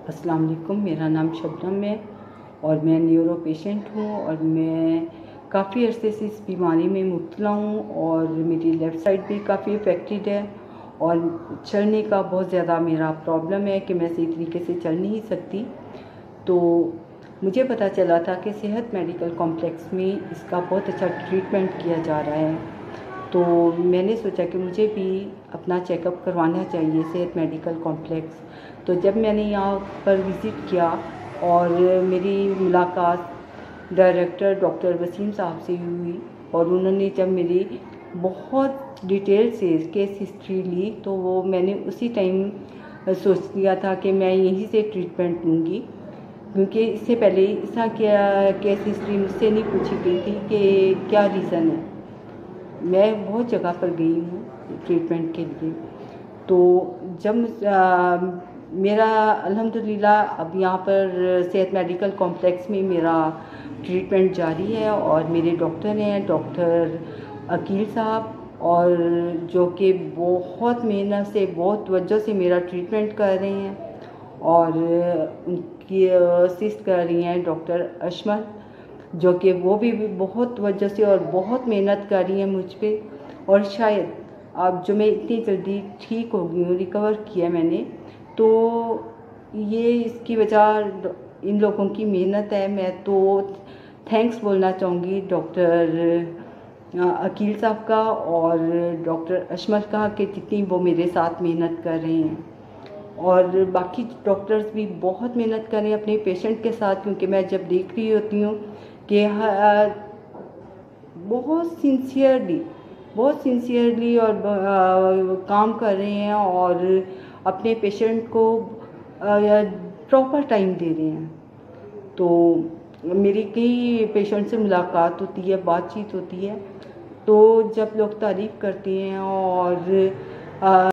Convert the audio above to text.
अस्सलाम वालेकुम, मेरा नाम शबनम है और मैं न्यूरो पेशेंट हूँ और मैं काफ़ी अरसे से इस बीमारी में मुब्तला हूँ और मेरी लेफ़्ट साइड भी काफ़ी अफेक्टेड है और चलने का बहुत ज़्यादा मेरा प्रॉब्लम है कि मैं सही तरीके से चल नहीं सकती। तो मुझे पता चला था कि सेहत मेडिकल कॉम्प्लेक्स में इसका बहुत अच्छा ट्रीटमेंट किया जा रहा है, तो मैंने सोचा कि मुझे भी अपना चेकअप करवाना चाहिए सेहत मेडिकल कॉम्प्लेक्स। तो जब मैंने यहाँ पर विज़िट किया और मेरी मुलाकात डायरेक्टर डॉक्टर वसीम साहब से हुई और उन्होंने जब मेरी बहुत डिटेल से केस हिस्ट्री ली तो वो मैंने उसी टाइम सोच लिया था कि मैं यहीं से ट्रीटमेंट लूँगी, क्योंकि इससे पहले इसका क्या केस हिस्ट्री मुझसे नहीं पूछी गई थी कि क्या रीज़न है। मैं बहुत जगह पर गई हूँ ट्रीटमेंट के लिए। तो जब मेरा अल्हम्दुलिल्लाह अब यहाँ पर सेहत मेडिकल कॉम्प्लेक्स में मेरा ट्रीटमेंट जारी है और मेरे डॉक्टर हैं डॉक्टर अकील साहब, और जो कि बहुत मेहनत से बहुत तवज्जो से मेरा ट्रीटमेंट कर रहे हैं और उनकी असिस्ट कर रही हैं डॉक्टर अशमल, जो कि वो भी बहुत तवज्जो से और बहुत मेहनत कर रही हैं मुझ पे। और शायद अब जो मैं इतनी जल्दी ठीक हो गई हूँ, रिकवर किया मैंने, तो ये इसकी वजह इन लोगों की मेहनत है। मैं तो थैंक्स बोलना चाहूँगी डॉक्टर अकील साहब का और डॉक्टर अशमल का कि जितनी वो मेरे साथ मेहनत कर रहे हैं, और बाकी डॉक्टर्स भी बहुत मेहनत कर रहे हैं अपने पेशेंट के साथ, क्योंकि मैं जब देख रही होती हूँ कि बहुत सिंसियरली और काम कर रहे हैं और अपने पेशेंट को प्रॉपर टाइम दे रहे हैं। तो मेरी कई पेशेंट से मुलाकात होती है, बातचीत होती है, तो जब लोग तारीफ़ करते हैं और